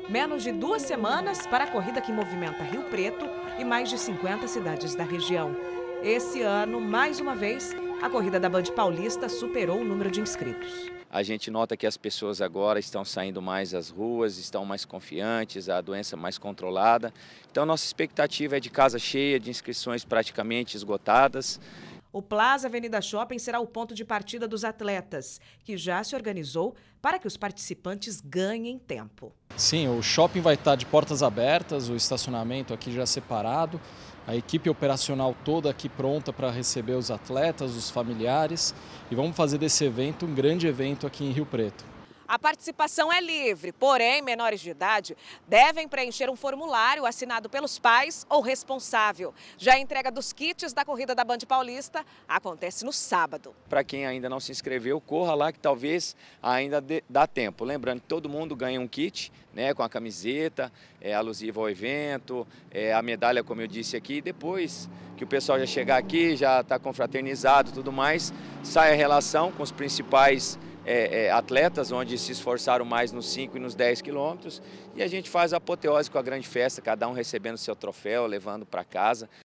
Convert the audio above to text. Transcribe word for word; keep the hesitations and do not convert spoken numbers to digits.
Menos de duas semanas para a corrida que movimenta Rio Preto e mais de cinquenta cidades da região. Esse ano, mais uma vez, a corrida da Band Paulista superou o número de inscritos. A gente nota que as pessoas agora estão saindo mais às ruas, estão mais confiantes, a doença mais controlada. Então, nossa expectativa é de casa cheia, de inscrições praticamente esgotadas. O Plaza Avenida Shopping será o ponto de partida dos atletas, que já se organizou para que os participantes ganhem tempo. Sim, o shopping vai estar de portas abertas, o estacionamento aqui já separado, a equipe operacional toda aqui pronta para receber os atletas, os familiares, e vamos fazer desse evento um grande evento aqui em Rio Preto. A participação é livre, porém, menores de idade devem preencher um formulário assinado pelos pais ou responsável. Já a entrega dos kits da corrida da Band Paulista acontece no sábado. Para quem ainda não se inscreveu, corra lá que talvez ainda dá tempo. Lembrando que todo mundo ganha um kit, né, com a camiseta, é, alusiva ao evento, é, a medalha, como eu disse aqui, e depois que o pessoal já chegar aqui, já está confraternizado e tudo mais, sai a relação com os principais É, é, atletas, onde se esforçaram mais nos cinco e nos dez quilômetros, e a gente faz a apoteose com a grande festa, cada um recebendo seu troféu, levando para casa.